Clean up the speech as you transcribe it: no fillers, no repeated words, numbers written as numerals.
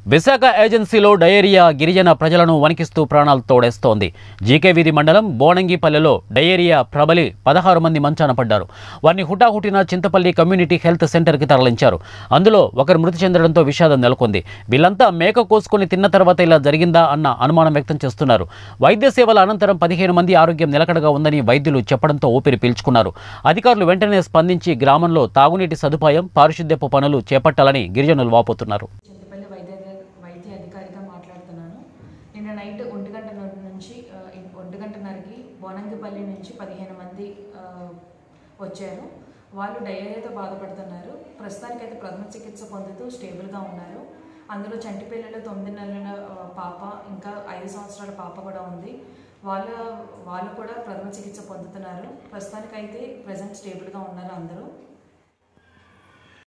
విశాఖ ఏజెన్సీలో డయేరియా గిరిజన ప్రజలను వణికిస్తూ ప్రాణాలు తోడేస్తోంది. జీకే వీధి మండలం బోనంగిపల్లెలో డయేరియా ప్రబలి 16 మంది మంచాన పడ్డారు. వారిని హుటాహుటిన చింతపల్లి కమ్యూనిటీ హెల్త్ సెంటర్కి తరలించారు. అందులో ఒకరు మృతి చెందడంతో విషాదం నెలకొంది. వీళ్ళంతా మేక కోసుకొని తిన్న తర్వాత ఇలా జరిగిందా అన్న అనుమానం వ్యక్తం చేస్తున్నారు. వైద్య సేవల అనంతరం 15 మంది ఆరోగ్యం నిలకడగా ఉందని వైద్యులు చెప్పడంతో ఊపిరి పీల్చుకున్నారు. అధికారులు వెంటనే స్పందించి గ్రామంలో తాగునీటి సదుపాయం, పారిశుద్ధ్యపు పనులు చేపట్టాలని గిరిజనులు వాపోతున్నారు. వైద్య అధికారిగా మాట్లాడుతున్నాను. నిన్న నైట్ 1 గంట నుంచి 1 గంటన్నరకి బోనంగిపల్లి నుంచి 15 మంది వచ్చారు. వాళ్ళు డయేరియాతో బాధపడుతున్నారు. ప్రస్తుతానికైతే ప్రథమ చికిత్స పొందుతూ స్టేబుల్గా ఉన్నారు. అందులో చంటి పిల్లలు 9 నెలల పాప, ఇంకా 5 సంవత్సరాల పాప కూడా ఉంది. వాళ్ళు కూడా ప్రథమ చికిత్స పొందుతున్నారు. ప్రస్తుతానికైతే ప్రజెంట్ స్టేబుల్గా ఉన్నారు అందరూ.